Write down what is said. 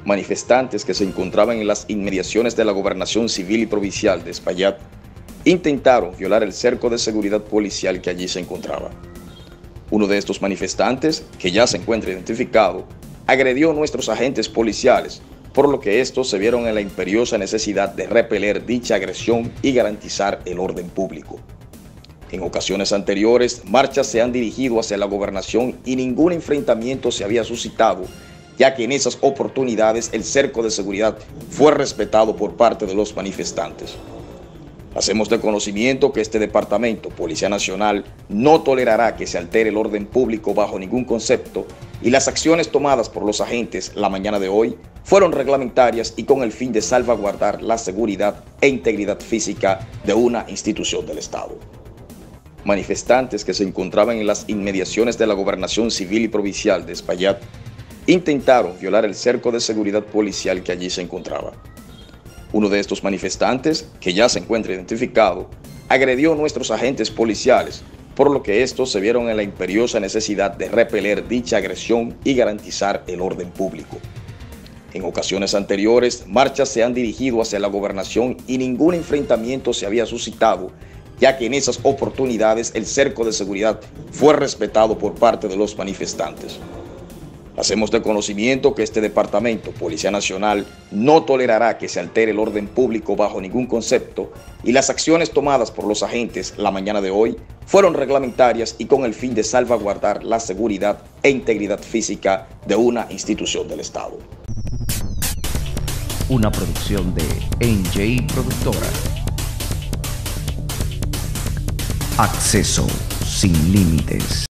Manifestantes que se encontraban en las inmediaciones de la Gobernación Civil y Provincial de Espaillat intentaron violar el cerco de seguridad policial que allí se encontraba. Uno de estos manifestantes, que ya se encuentra identificado, agredió a nuestros agentes policiales, por lo que estos se vieron en la imperiosa necesidad de repeler dicha agresión y garantizar el orden público. En ocasiones anteriores, marchas se han dirigido hacia la gobernación y ningún enfrentamiento se había suscitado, ya que en esas oportunidades el cerco de seguridad fue respetado por parte de los manifestantes. Hacemos de conocimiento que este departamento, Policía Nacional, no tolerará que se altere el orden público bajo ningún concepto y las acciones tomadas por los agentes la mañana de hoy fueron reglamentarias y con el fin de salvaguardar la seguridad e integridad física de una institución del Estado. Manifestantes que se encontraban en las inmediaciones de la Gobernación Civil y Provincial de Espaillat intentaron violar el cerco de seguridad policial que allí se encontraba. Uno de estos manifestantes, que ya se encuentra identificado, agredió a nuestros agentes policiales, por lo que estos se vieron en la imperiosa necesidad de repeler dicha agresión y garantizar el orden público. En ocasiones anteriores, marchas se han dirigido hacia la gobernación y ningún enfrentamiento se había suscitado, ya que en esas oportunidades el cerco de seguridad fue respetado por parte de los manifestantes. Hacemos de conocimiento que este departamento, Policía Nacional, no tolerará que se altere el orden público bajo ningún concepto y las acciones tomadas por los agentes la mañana de hoy fueron reglamentarias y con el fin de salvaguardar la seguridad e integridad física de una institución del Estado. Una producción de NJ Productora. Acceso sin límites.